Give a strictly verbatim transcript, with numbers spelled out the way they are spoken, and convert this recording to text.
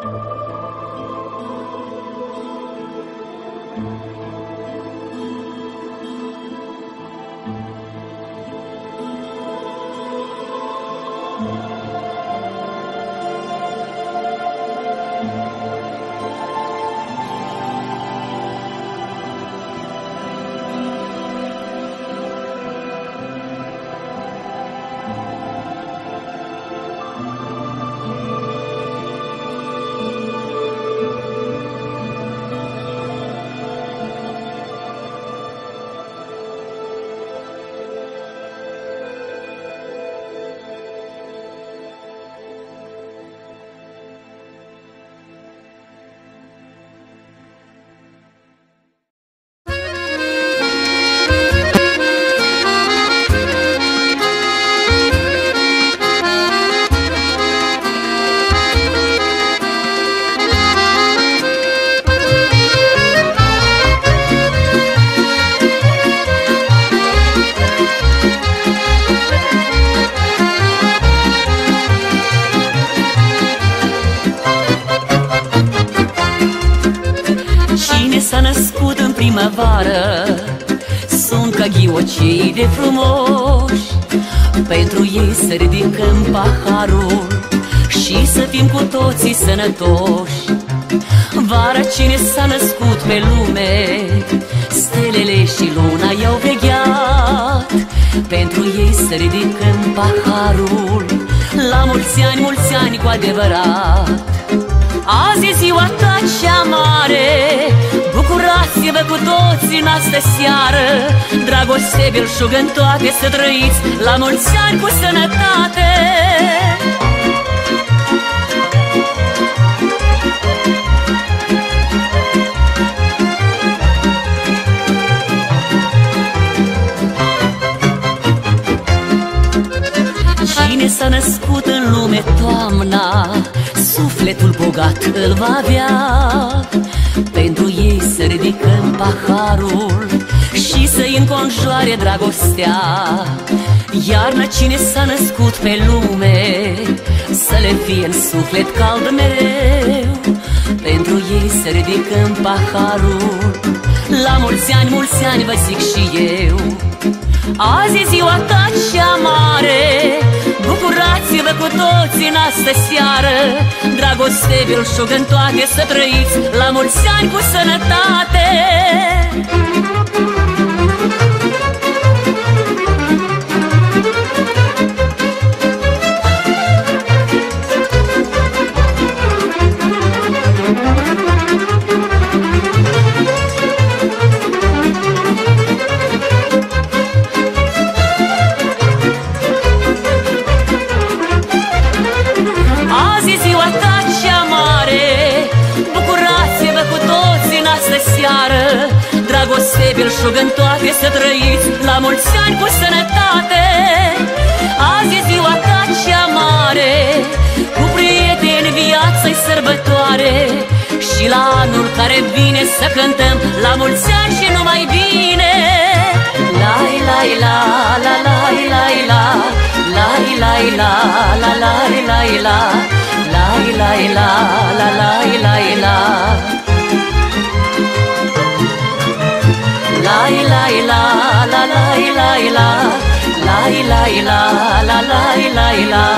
primăvară sunt ca ghiocei de frumoși. Pentru ei să ridicăm paharul și să fim cu toții sănătoși. Vara cine s-a născut pe lume, stelele și luna i-au vegheat. Pentru ei să ridicăm paharul, la mulți ani, mulți ani cu adevărat. Azi e ziua ta cea mare, bucurați-vă cu toți în astă seară. Dragoste belșugă în toate să trăiți, la mulți ani cu sănătate. Cine s-a născut în lume toamna, sufletul bogat îl va avea. Pentru ei să ridicăm paharul și să-i înconjoare dragostea. Iarna cine s-a născut pe lume, să le fie în suflet cald mereu. Pentru ei să ridicăm paharul, la mulți ani, mulți ani vă zic și eu. Azi e ziua ta cea mare, bucurați-vă cu toți în astă seară. Dragoste belșug în toate să trăiți, la mulți ani cu sănătate. Dragoste belșug în toate să trăiți, la mulți ani cu sănătate. Azi e ziua ta cea mare, cu prieteni viața-i sărbătoare. Și la anul care vine să cântăm, la mulți ani și numai bine. Lai, lai, la, la, lai, lai, la, lai, lai, la, la, lai, lai, la, lai, lai, la, la, lai, lai, la. Lai, lai, la, la, lai, lai, la, lai, lai, la, la, lai, lai, la.